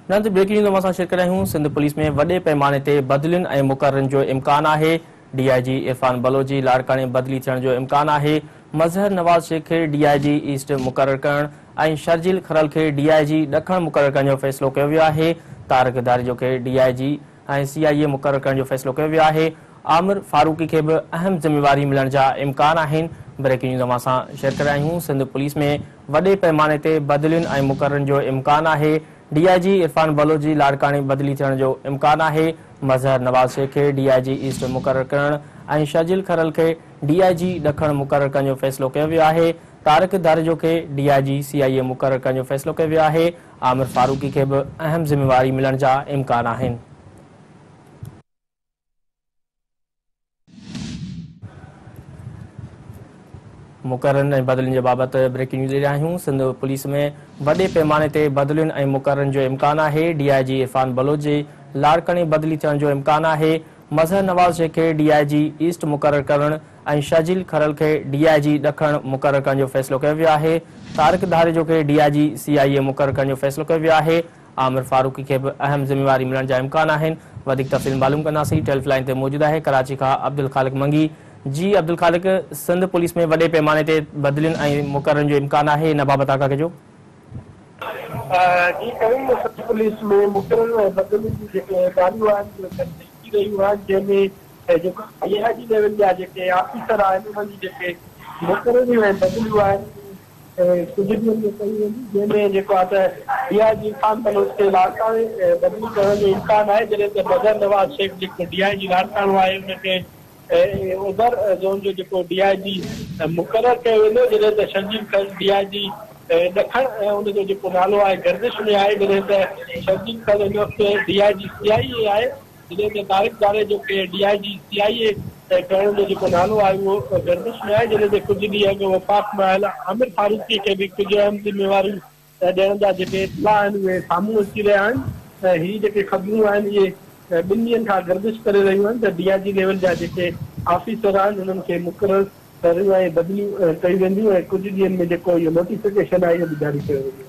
नंद breaking news में share करियूं। Sindh police में वडे पैमाने ते बदलिन ऐं मुक़ररनि जो इम्कान है। डीआईजी इरफान बलोची लाड़काणे बदली थियण जो इम्कान है। मज़हर नवाज़ शेख के डीआईजी ईस्ट मुक़रर करण ऐं शर्जिल खरल के डीआईजी ॾखण मुक़रर करण जो फ़ैसिलो कयो वियो आहे। तारिक दारिजो के डीआईजी ऐं सीआईए मुक़रर करण जो फ़ैसिलो कयो वियो आहे। आमिर फारूकी के भी अहम ज़िम्मेवारी मिलण जा इम्कान आहिनि। ब्रेकिंग न्यूज़ में शेयर करायूं। सिंध पुलिस में वडे पैमाने ते बदलियुनि ऐं मुक़ररनि जो इम्कान है। डीआईजी इरफान बलोची लाड़काणे बदली थियण जो इम्कान है। मज़हर नवाज़ शेख के डीआईजी ईस्ट मुक़रर करण ऐं शर्जिल खरल के डीआईजी ॾखण मुक़रर करण जो फ़ैसिलो कयो वियो आहे। तारिक दारिजो के डीआईजी सीआईए मुक़रर करण जो फ़ैसिलो कयो वियो आहे। आमिर फारूकी के भी अहम ज़िम्मेवारी मिलण जा इम्कान आहिनि। मुक़ररनि ऐं बदलियुनि जे बाबति ब्रेकिंग न्यूज़ ॾे रहिया आहियूं। सिंध पुलिस में वडे पैमाने ते बदलियुनि ऐं मुक़ररनि जो इम्कान है। डीआईजी इरफान बलोची लाड़काणे बदली थियण जो इम्कान है। मज़हर नवाज़ शेख के डीआईजी ईस्ट मुक़रर करण ऐं शर्जिल खरल के डीआईजी ॾखण मुक़रर करण जो फ़ैसिलो कयो वियो आहे। तारिक दारिजो के डीआईजी सीआईए मुक़रर करण जो फ़ैसिलो कयो वियो आहे। आमिर फारूकी के भी अहम ज़िम्मेवारी मिलण जा इम्कान आहिनि। वधीक तफ़सील मालूम कंदासीं। टेलीफोन लाइन ते मौजूद है कराची का अब्दुल खालिक मंगी। जी अब्दुल खालिक, सिंध पुलिस में वडे पैमाने ते बदलियुनि ऐं मुक़ररनि जो इम्कान है, इन बाबति आगाह कजो। जी करीम, सिंध पुलिस में मुक़ररनि ऐं बदलियुनि जी जेके ॻाल्हियूं आहिनि थी रहियूं आहिनि, जंहिंमें जेको डीआईजी लेवल जा जेके ऑफिसर आहिनि उन्हनि जी जेके मुक़ररियूं ऐं बदलियूं आहिनि कुझु ॾींहंनि में कयूं वेंदियूं, जंहिंमें जेको आहे त डीआईजी इरफान बलोच खे लाड़काणे बदली करण जो इम्कान आहे। जॾहिं त मज़हर नवाज़ शेख जेको डीआईजी लाड़काणो आहे उनखे उधर ज़ोन जो जेको डीआईजी मुक़रर कयो वेंदो। जॾहिं त शर्जिल खरल डीआईजी ॾखण उनजो जेको नालो आहे गर्दिश में आहे। जॾहिं त शर्जिल खरल हिन वक़्तु डीआईजी सीआईए आहे। जॾहिं त तारिक दारिजो के डीआईजी सीआईए करण जो जेको नालो आहे उहो गर्दिश में आहे। जॾहिं त कुझु ॾींहं अॻु वफ़ाक़ में आयल आमिर फारूकी खे बि कुझु अहम ज़िम्मेवारियूं ॾियण जा जेके इत्तला आहिनि उहे साम्हूं अची रहिया आहिनि। ऐं हीअ जेके ख़बरूं आहिनि इहे ॿिनि ॾींहंनि खां गर्दिश करे रहियूं आहिनि त डीआईजी लेवल जा जेके ऑफिसर आहिनि उन्हनि खे मुक़रर करियूं ऐं बदलियूं कयूं वेंदियूं ऐं कुझु ॾींहंनि में जेको इहो नोटिफिकेशन आहे इहो बि जारी कयो वेंदो।